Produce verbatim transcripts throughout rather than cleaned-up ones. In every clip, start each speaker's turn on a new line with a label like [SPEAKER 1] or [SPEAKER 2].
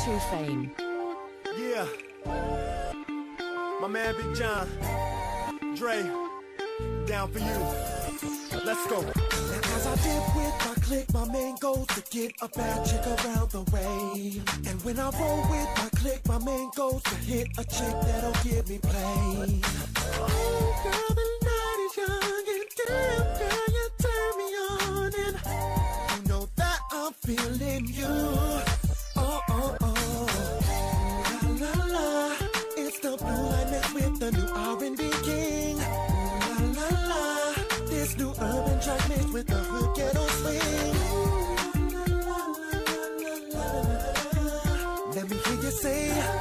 [SPEAKER 1] True fame.
[SPEAKER 2] Yeah. My man Big John. Dre. Down for you. Let's go.
[SPEAKER 3] Now as I dip with my clique, my main goal's to get a bad chick around the way. And when I roll with my clique, my main goal's to hit a chick that'll give me play. Oh girl, the night is young and damn girl, you turn me on. And you know that I'm feeling you. Oh, oh, oh. La, la, la. It's the blue line mixed with the new R and B king. La, la, la. This new urban track mixed with the hood ghetto swing. Let me hear you say,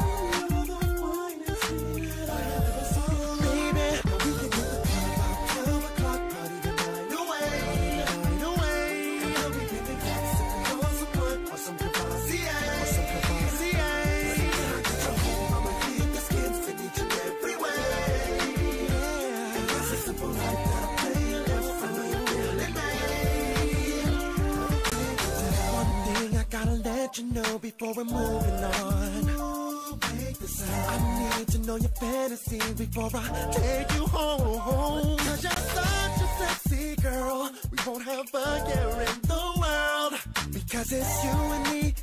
[SPEAKER 3] baby, we can hit the club about twelve o'clock, party the night away, night away. And we can get gas if we want some blood or some Cavassier, or some Cavassier. When I get you home, I'ma hit the skins in each and every way. Yeah, and that's a simple life that I play. Gotta let you know before we're moving on. I need to know your fantasy before I take you home. Cause you're such a sexy girl, we won't have a care in the world. Because it's you and me,